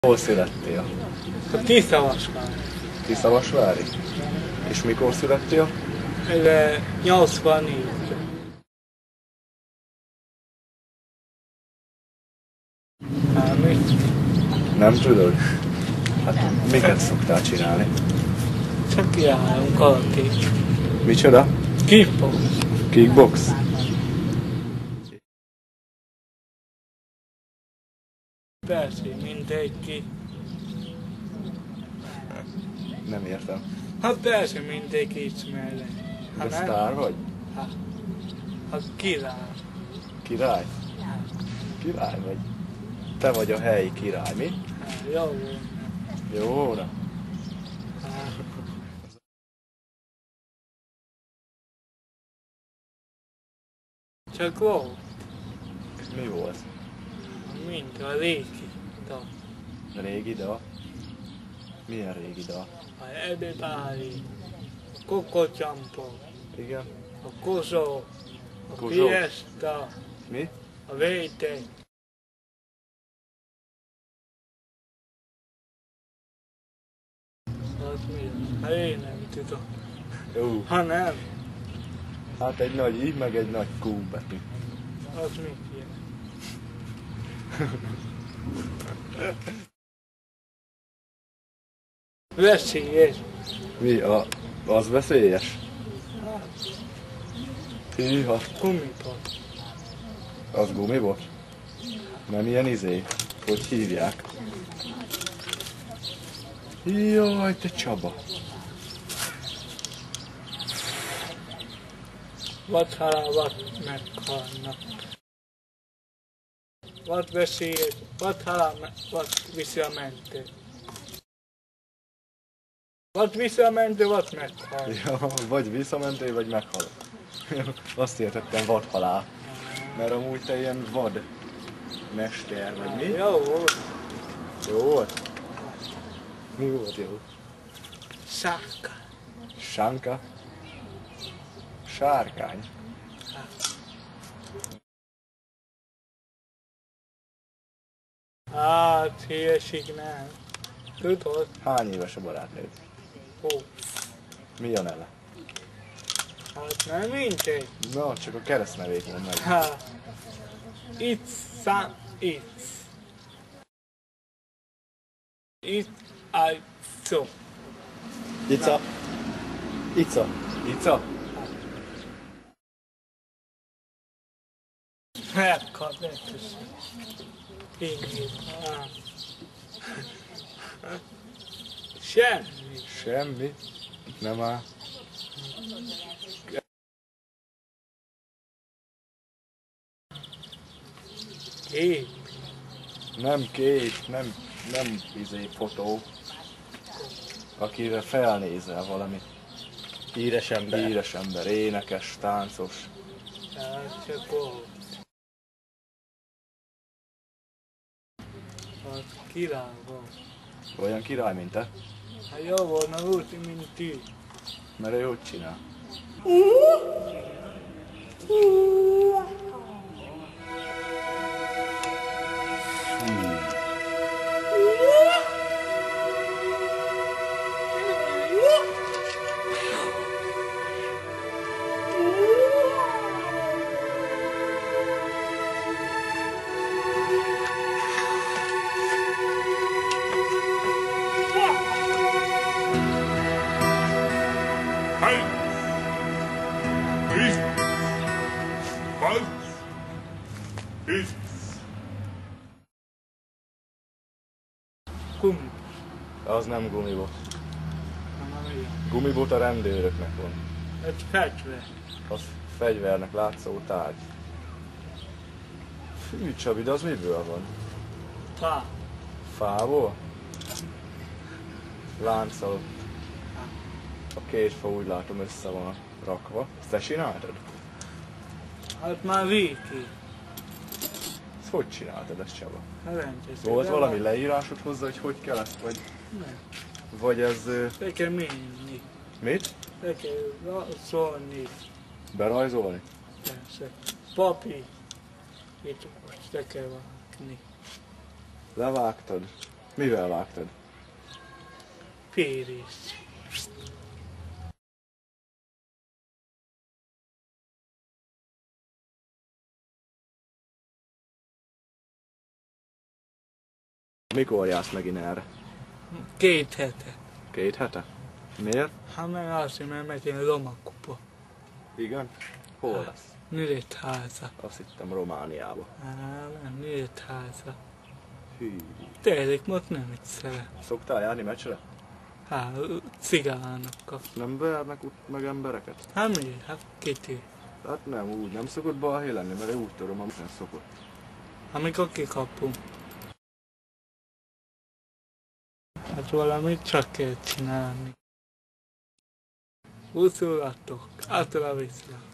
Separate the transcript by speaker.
Speaker 1: Hol születtél?
Speaker 2: A Tiszavasvári.
Speaker 1: Tiszavasvári? És mikor születtél?
Speaker 2: 84. Mit?
Speaker 1: Nem tudod? Hát miket szoktál csinálni?
Speaker 2: Csak járunk karate.
Speaker 1: Micsoda?
Speaker 2: Kickbox.
Speaker 1: Kickbox?
Speaker 2: Persze, mindenki.
Speaker 1: Nem értem.
Speaker 2: Hát persze, mindenki ismerle.
Speaker 1: De sztár vagy?
Speaker 2: Hát király.
Speaker 1: Király? Király vagy? Te vagy a helyi király, mi?
Speaker 2: Hát, jó volt.
Speaker 1: Jó óra.
Speaker 2: Csak volt.
Speaker 1: Mi volt?
Speaker 2: Mint a régi.
Speaker 1: Régi dal? Milyen régi dal?
Speaker 2: A Everybody. A Kokocsampa.
Speaker 1: Igen?
Speaker 2: A Kozó. A
Speaker 1: Kozó?
Speaker 2: Fiesta.
Speaker 1: Mi?
Speaker 2: A Vétek. Az mi? Hát én nem tudom.
Speaker 1: Jó.
Speaker 2: Ha nem,
Speaker 1: Hát egy nagy I, meg egy nagy Q betű.
Speaker 2: az mit jelent? Veszélyes.
Speaker 1: Mi? Az veszélyes? Hűha.
Speaker 2: Gumipap.
Speaker 1: Az gumibot? Nem ilyen izé? Hogy hívják? Jaj, te Csaba!
Speaker 2: Vad halál, vad meghalnak. Vad veszélyes, vad halál, vad viszi a mentő. Vad viszi a mentő, vad meghal.
Speaker 1: Ja, vagy visszamentél, vagy meghalok. Azt értettem, vadhalál. Mert amúgy te ilyen vad mester vagy mi?
Speaker 2: Jó volt.
Speaker 1: Jó volt? Mi volt jó?
Speaker 2: Szárka.
Speaker 1: Sánka? Sárkány?
Speaker 2: Hát, hülyeség nem. Tudod?
Speaker 1: Hány éves a barátnőd?
Speaker 2: Ó,
Speaker 1: Mi a neve?
Speaker 2: hát nem mindegy.
Speaker 1: Na, csak a keresztnevét mondd meg.
Speaker 2: Hát, itt szám, itt. Itt, áj, szó.
Speaker 1: Ica? Ica? Ica?
Speaker 2: Megkapletes. Így, semmi.
Speaker 1: Semmi? Nem áll.
Speaker 2: Kép.
Speaker 1: Nem kép, nem izé fotó. Akire felnézel valami.
Speaker 3: Híres ember.
Speaker 1: Híres ember, énekes, táncos.
Speaker 2: Hát csak volt. Hát király volt.
Speaker 1: Olyan király, mint te.
Speaker 2: Hát jó volna úgy, mint ti.
Speaker 1: Mert ő hogy csinál?
Speaker 2: Gumi.
Speaker 1: Az nem gumibot.
Speaker 2: Nem ilyen.
Speaker 1: Gumibot a rendőröknek van.
Speaker 2: Ez fegyver.
Speaker 1: Az fegyvernek látszó tárgy. Fű, Csabi, de az miből van?
Speaker 2: Fá.
Speaker 1: Fából? Lánccal. A két fa úgy látom össze van rakva. Ezt te csináltad?
Speaker 2: Hát már véki.
Speaker 1: Ezt hogy csináltad ezt, Csaba?
Speaker 2: Rendes.
Speaker 1: Volt valami leírásod hozzá, hogy kell ezt,
Speaker 2: Nem.
Speaker 1: vagy ez...
Speaker 2: Le kell menni.
Speaker 1: Mit?
Speaker 2: Le kell szólni.
Speaker 1: Berajzolni?
Speaker 2: Persze. Papi. Itt most le kell vágni.
Speaker 1: Levágtad? Mivel vágtad?
Speaker 2: Férés.
Speaker 1: Mikor jársz megint erre?
Speaker 2: 2 hete.
Speaker 1: 2 hete? Miért?
Speaker 2: Hát meg azért, mert megint a Romakupa.
Speaker 1: Igen? Hol lesz?
Speaker 2: Nyíregyháza.
Speaker 1: Azt hittem Romániába.
Speaker 2: Nem, Nyíregyháza.
Speaker 1: Hű.
Speaker 2: Tényleg, most nem egyszer.
Speaker 1: Szoktál járni meccsre?
Speaker 2: Hát, cigánokkal.
Speaker 1: Nem vernek meg embereket?
Speaker 2: Hát mi? Hát kitű.
Speaker 1: Hát nem úgy, nem szokott balhé lenni, mert úgy tudom, amit nem szokott.
Speaker 2: Amikor kikapunk. Hát valamit csak kell csinálni. Úszulatok, általában viszlát.